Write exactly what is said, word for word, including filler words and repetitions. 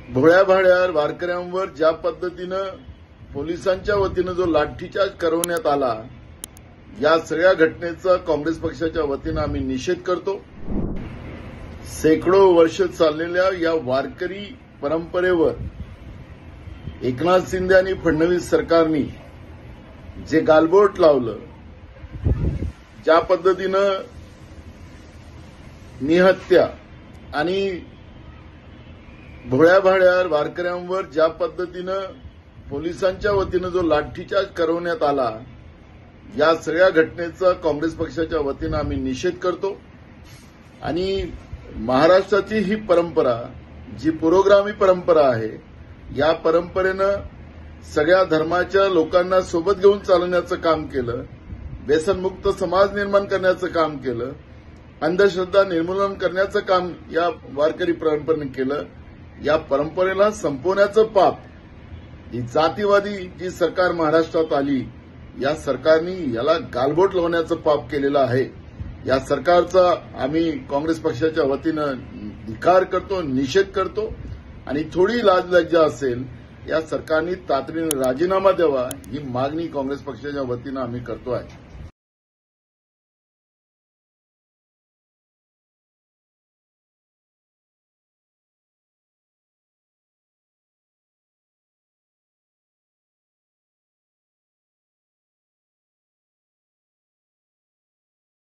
भोळ्या भाड्या वारकऱ्यांवर ज्या पद्धतीनं पोलिसांच्या वतीनं जो लाठीचार्ज करवण्यात आला, या सगळ्या घटनेचा काँग्रेस पक्षाच्या वतीनं आम्ही निषेध करतो। शेकडो वर्ष चाललेल्या या वारकरी परंपरेवर एकनाथ शिंदे आणि फडणवीस सरकारने जे गालबोट लावलं, ज्या पद्धतीनं निहत्या आणि भोळ्या भाड्या वारकऱ्यांवर ज्या पद्धतीनं पोलिसांच्या वतीनं जो लाठीचार्ज करवण्यात आला, या सगळ्या घटनेचा काँग्रेस पक्षाच्या वतीनं आम्ही निषेध करतो। आणि महाराष्ट्राची ही परंपरा जी पुरोगामी परंपरा आहे, या परंपरेनं सगळ्या धर्माच्या लोकांना सोबत घेऊन चालण्याचं काम केलं, व्यसनमुक्त समाज निर्माण करण्याचं काम केलं, अंधश्रद्धा निर्मूलन करण्याचं काम या वारकरी परंपरेने केलं। या परंपरेला संपवण्याचं पाप ही जातीवादी जी सरकार महाराष्ट्रात आली, या सरकारने याला गालबोट लावण्याचं पाप केलेलं आहे। या सरकारचा आम्ही काँग्रेस पक्षाच्या वतीनं धिक्कार करतो, निषेध करतो आणि थोडी लाजलज्जा असेल या सरकारने तातडीने राजीनामा द्यावा, ही मागणी काँग्रेस पक्षाच्या वतीनं आम्ही करतो आहे।